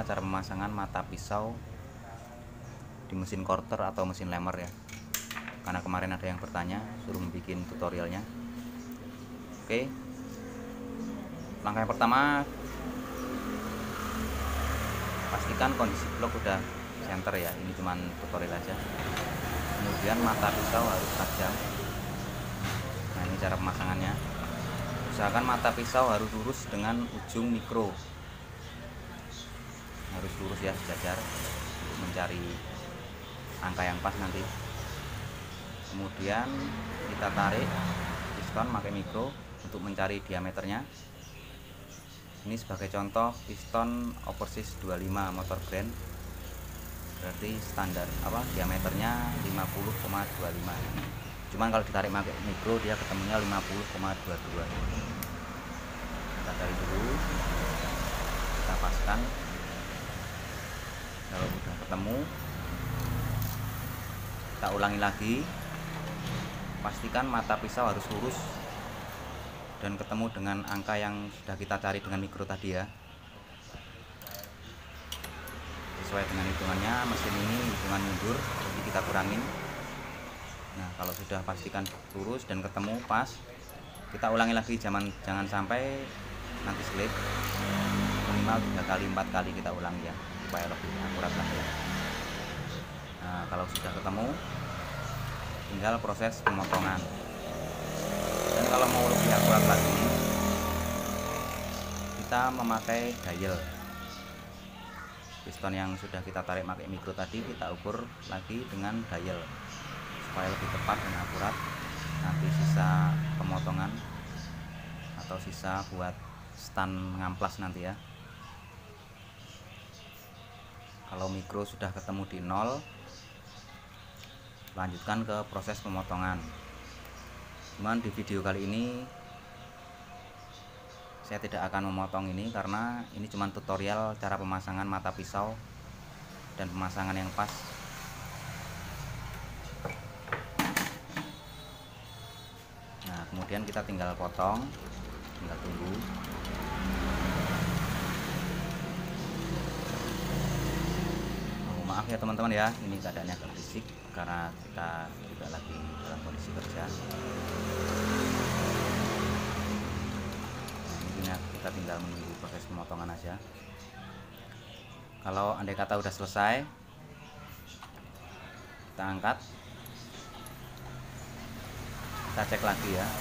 cara pemasangan mata pisau di mesin quarter atau mesin lemer ya, karena kemarin ada yang bertanya suruh bikin tutorialnya. Oke, langkah yang pertama, pastikan kondisi blok udah center ya, ini cuman tutorial aja. Kemudian mata pisau harus tajam. Nah, ini cara pemasangannya. Usahakan mata pisau harus lurus dengan ujung mikro, harus lurus ya, sejajar untuk mencari angka yang pas nanti. Kemudian kita tarik piston pakai mikro untuk mencari diameternya. Ini sebagai contoh piston Overseas 25 motor brand, berarti standar diameternya 50,25. Cuman kalau ditarik pakai mikro dia ketemunya 50,22. Kita cari dulu, kita paskan. Kalau sudah ketemu, kita ulangi lagi. Pastikan mata pisau harus lurus dan ketemu dengan angka yang sudah kita cari dengan mikro tadi ya. Sesuai dengan hitungannya, mesin ini hitungan mundur, jadi kita kurangin. Nah, kalau sudah pastikan lurus dan ketemu pas, kita ulangi lagi, jangan sampai nanti slip. Minimal 3 kali 4 kali kita ulangi ya, supaya lebih akurat lagi ya. Nah, kalau sudah ketemu, tinggal proses pemotongan. Dan kalau mau lebih akurat lagi, kita memakai dial. Piston yang sudah kita tarik pakai mikro tadi kita ukur lagi dengan dial supaya lebih tepat dan akurat. Nanti sisa pemotongan atau sisa buat stand ngamplas nanti ya. Kalau mikro sudah ketemu di 0, lanjutkan ke proses pemotongan. Cuman di video kali ini saya tidak akan memotong ini karena ini cuma tutorial cara pemasangan mata pisau dan pemasangan yang pas. Nah, kemudian kita tinggal potong, tinggal tunggu. Maaf ya teman-teman ya, ini keadaannya agak berisik karena kita juga lagi dalam kondisi kerja. Nah, kita tinggal menunggu proses pemotongan aja. Kalau andai kata udah selesai, kita angkat, kita cek lagi ya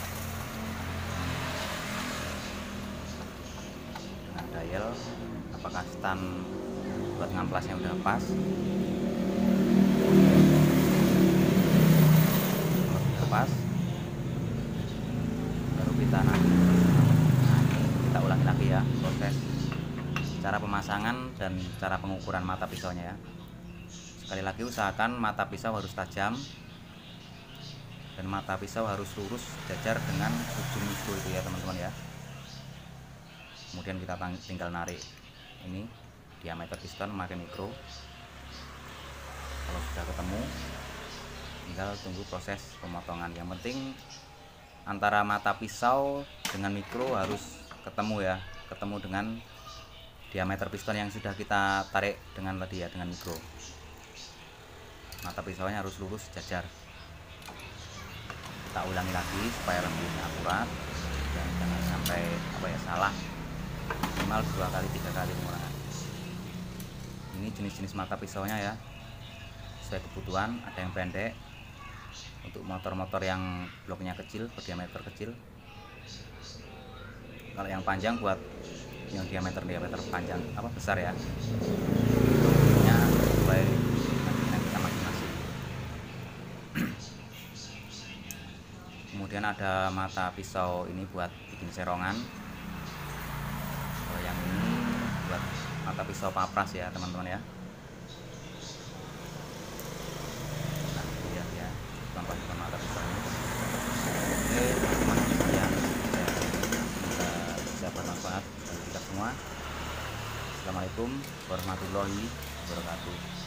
dengan dial apakah stand buat ngamplasnya udah pas. Kalau sudah pas, baru kita ulangi lagi ya proses cara pemasangan dan cara pengukuran mata pisaunya ya. Sekali lagi, usahakan mata pisau harus tajam dan mata pisau harus lurus sejajar dengan ujung mikro itu ya teman-teman ya. Kemudian kita tinggal narik ini diameter piston memakai mikro. Kalau sudah ketemu, tinggal tunggu proses pemotongan. Yang penting antara mata pisau dengan mikro harus ketemu ya, ketemu dengan diameter piston yang sudah kita tarik dengan tadi ya, dengan mikro. Mata pisaunya harus lurus sejajar. Kita ulangi lagi supaya lebih akurat dan jangan sampai salah. Minimal 2 kali 3 kali pengulangan. Ini jenis-jenis mata pisaunya ya, sesuai kebutuhan. Ada yang pendek untuk motor-motor yang bloknya kecil, berdiameter kecil. Kalau yang panjang buat yang diameter panjang besar ya. Bentuknya sesuai dengan kita masing-masing. Kemudian ada mata pisau ini buat bikin serongan. Kalau yang ini buat mata pisau papras ya teman-teman ya. Nah, lihat ya contoh mata pisau ini. Oke teman-teman sekalian, semoga bisa bermanfaat bagi kita semua. Assalamualaikum warahmatullahi wabarakatuh.